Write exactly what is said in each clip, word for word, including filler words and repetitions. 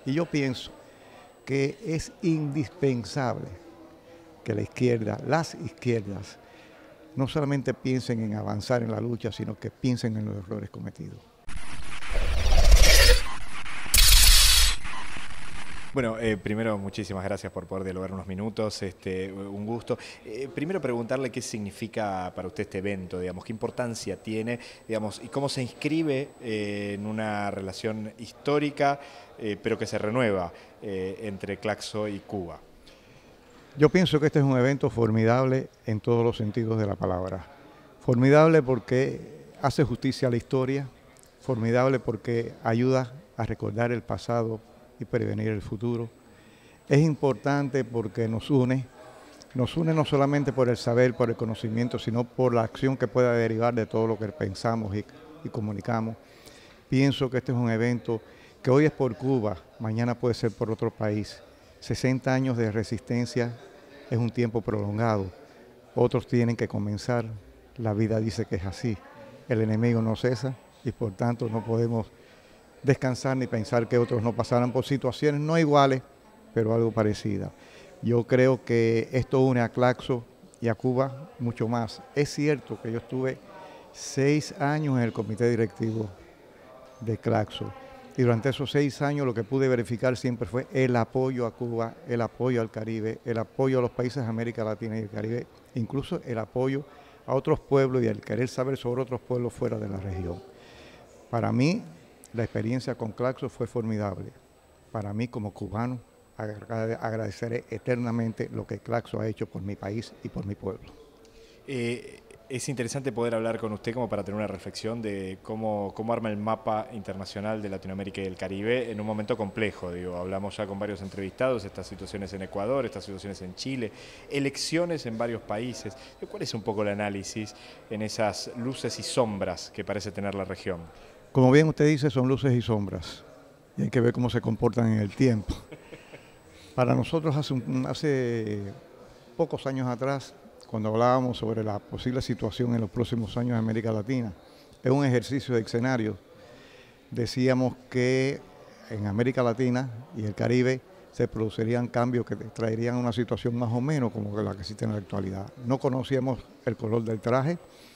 Y yo pienso que es indispensable que la izquierda, las izquierdas, no solamente piensen en avanzar en la lucha, sino que piensen en los errores cometidos. Bueno, eh, primero muchísimas gracias por poder dialogar unos minutos, este, un gusto. Eh, primero preguntarle qué significa para usted este evento, digamos, qué importancia tiene, digamos, y cómo se inscribe eh, en una relación histórica, eh, pero que se renueva eh, entre Claxo y Cuba. Yo pienso que este es un evento formidable en todos los sentidos de la palabra. Formidable porque hace justicia a la historia, formidable porque ayuda a recordar el pasado y prevenir el futuro. Es importante porque nos une, nos une no solamente por el saber, por el conocimiento, sino por la acción que pueda derivar de todo lo que pensamos y, y comunicamos. Pienso que este es un evento que hoy es por Cuba, mañana puede ser por otro país. sesenta años de resistencia es un tiempo prolongado. Otros tienen que comenzar. La vida dice que es así. El enemigo no cesa y por tanto no podemos descansar ni pensar que otros no pasarán por situaciones no iguales, pero algo parecidas. Yo creo que esto une a Claxo y a Cuba mucho más. Es cierto que yo estuve seis años en el comité directivo de Claxo y durante esos seis años lo que pude verificar siempre fue el apoyo a Cuba, el apoyo al Caribe, el apoyo a los países de América Latina y el Caribe, incluso el apoyo a otros pueblos y el querer saber sobre otros pueblos fuera de la región. Para mí, la experiencia con Claxo fue formidable. Para mí, como cubano, agradeceré eternamente lo que Claxo ha hecho por mi país y por mi pueblo. Eh, es interesante poder hablar con usted como para tener una reflexión de cómo, cómo arma el mapa internacional de Latinoamérica y el Caribe en un momento complejo. Digo, hablamos ya con varios entrevistados, estas situaciones en Ecuador, estas situaciones en Chile, elecciones en varios países. ¿Cuál es un poco el análisis en esas luces y sombras que parece tener la región? Como bien usted dice, son luces y sombras. Y hay que ver cómo se comportan en el tiempo. Para nosotros hace, un, hace pocos años atrás, cuando hablábamos sobre la posible situación en los próximos años en América Latina, en un ejercicio de escenario, decíamos que en América Latina y el Caribe se producirían cambios que traerían una situación más o menos como la que existe en la actualidad. No conocíamos el color del traje,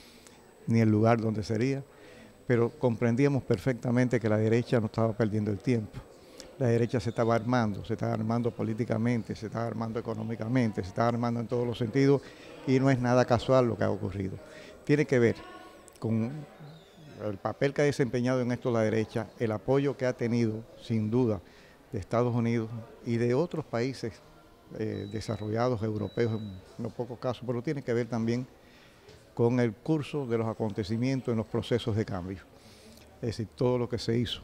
ni el lugar donde sería, pero comprendíamos perfectamente que la derecha no estaba perdiendo el tiempo. La derecha se estaba armando, se estaba armando políticamente, se estaba armando económicamente, se estaba armando en todos los sentidos y no es nada casual lo que ha ocurrido. Tiene que ver con el papel que ha desempeñado en esto la derecha, el apoyo que ha tenido, sin duda, de Estados Unidos y de otros países eh, desarrollados, europeos en no pocos casos, pero tiene que ver también con el curso de los acontecimientos en los procesos de cambio. Es decir, todo lo que se hizo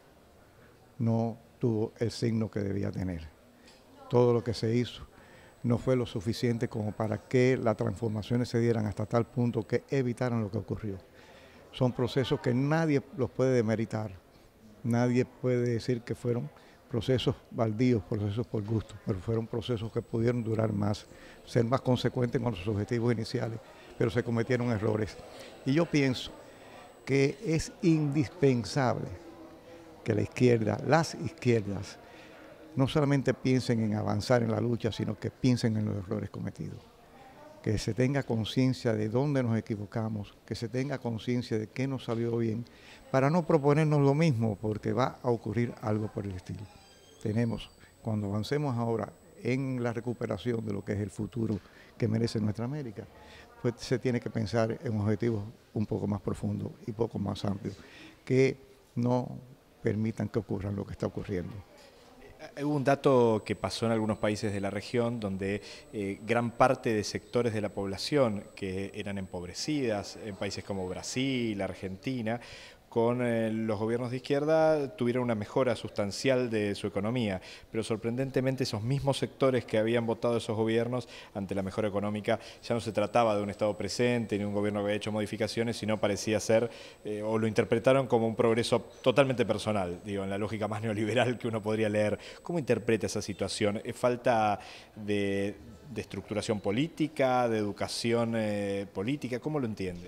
no tuvo el signo que debía tener. Todo lo que se hizo no fue lo suficiente como para que las transformaciones se dieran hasta tal punto que evitaran lo que ocurrió. Son procesos que nadie los puede demeritar, nadie puede decir que fueron procesos baldíos, procesos por gusto, pero fueron procesos que pudieron durar más, ser más consecuentes con sus objetivos iniciales, pero se cometieron errores. Y yo pienso que es indispensable que la izquierda, las izquierdas, no solamente piensen en avanzar en la lucha, sino que piensen en los errores cometidos. Que se tenga conciencia de dónde nos equivocamos, que se tenga conciencia de qué nos salió bien, para no proponernos lo mismo, porque va a ocurrir algo por el estilo. Tenemos, cuando avancemos ahora en la recuperación de lo que es el futuro que merece nuestra América, pues se tiene que pensar en objetivos un poco más profundos y un poco más amplios, que no permitan que ocurra lo que está ocurriendo. Hubo un dato que pasó en algunos países de la región donde eh, gran parte de sectores de la población que eran empobrecidas, en países como Brasil, Argentina, con eh, los gobiernos de izquierda tuvieron una mejora sustancial de su economía, pero sorprendentemente esos mismos sectores que habían votado esos gobiernos ante la mejora económica ya no se trataba de un Estado presente ni un gobierno que había hecho modificaciones, sino parecía ser, eh, o lo interpretaron como un progreso totalmente personal, digo, en la lógica más neoliberal que uno podría leer. ¿Cómo interpreta esa situación? ¿Es falta de, de estructuración política, de educación eh, política? ¿Cómo lo entiende?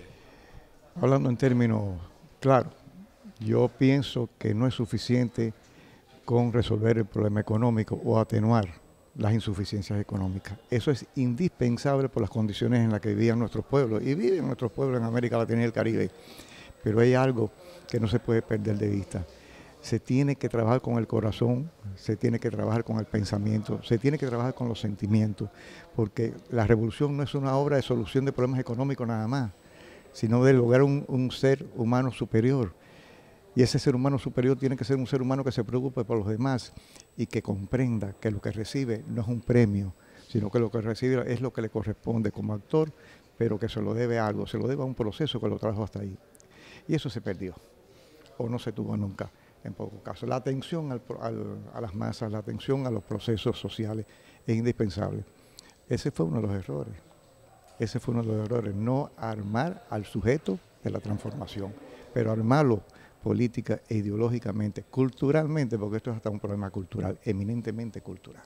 Hablando en términos claros, yo pienso que no es suficiente con resolver el problema económico o atenuar las insuficiencias económicas. Eso es indispensable por las condiciones en las que vivían nuestros pueblos, y viven nuestros pueblos en América Latina y el Caribe. Pero hay algo que no se puede perder de vista. Se tiene que trabajar con el corazón, se tiene que trabajar con el pensamiento, se tiene que trabajar con los sentimientos, porque la revolución no es una obra de solución de problemas económicos nada más, sino de lograr un, un ser humano superior. Y ese ser humano superior tiene que ser un ser humano que se preocupe por los demás y que comprenda que lo que recibe no es un premio, sino que lo que recibe es lo que le corresponde como actor, pero que se lo debe a algo, se lo debe a un proceso que lo trajo hasta ahí. Y eso se perdió, o no se tuvo nunca, en pocos casos. La atención al, al, a las masas, la atención a los procesos sociales es indispensable. Ese fue uno de los errores, ese fue uno de los errores, no armar al sujeto de la transformación, pero armarlo política e ideológicamente, culturalmente, porque esto es hasta un problema cultural, eminentemente cultural.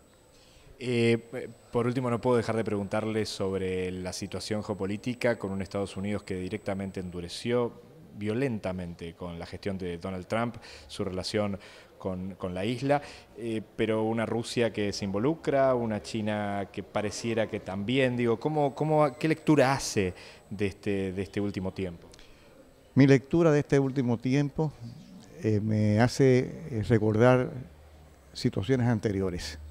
Eh, por último, no puedo dejar de preguntarle sobre la situación geopolítica con un Estados Unidos que directamente endureció violentamente con la gestión de Donald Trump, su relación con, con la isla, eh, pero una Rusia que se involucra, una China que pareciera que también, digo, ¿cómo, cómo, ¿qué lectura hace de este, de este último tiempo? Mi lectura de este último tiempo eh, me hace eh, recordar situaciones anteriores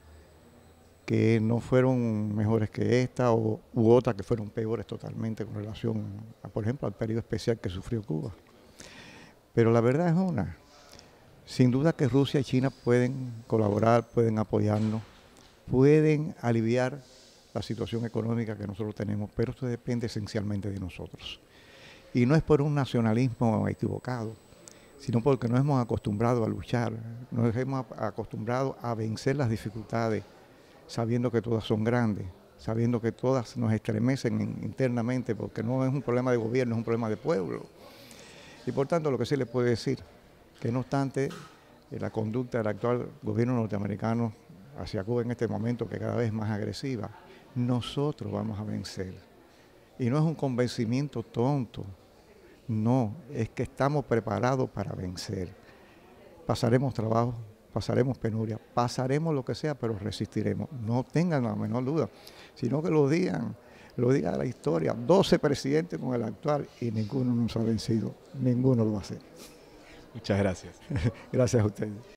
que no fueron mejores que esta o, u otras que fueron peores totalmente con relación, a, por ejemplo, al periodo especial que sufrió Cuba. Pero la verdad es una, sin duda que Rusia y China pueden colaborar, pueden apoyarnos, pueden aliviar la situación económica que nosotros tenemos, pero esto depende esencialmente de nosotros. Y no es por un nacionalismo equivocado, sino porque nos hemos acostumbrado a luchar, nos hemos acostumbrado a vencer las dificultades, sabiendo que todas son grandes, sabiendo que todas nos estremecen internamente, porque no es un problema de gobierno, es un problema de pueblo. Y por tanto, lo que sí le puedo decir, que no obstante la conducta del actual gobierno norteamericano hacia Cuba en este momento, que cada vez es más agresiva, nosotros vamos a vencer. Y no es un convencimiento tonto, no, es que estamos preparados para vencer. Pasaremos trabajo, pasaremos penuria, pasaremos lo que sea, pero resistiremos. No tengan la menor duda, sino que lo digan, lo diga la historia. doce presidentes con el actual y ninguno nos ha vencido, ninguno lo va a hacer. Muchas gracias. Gracias a ustedes.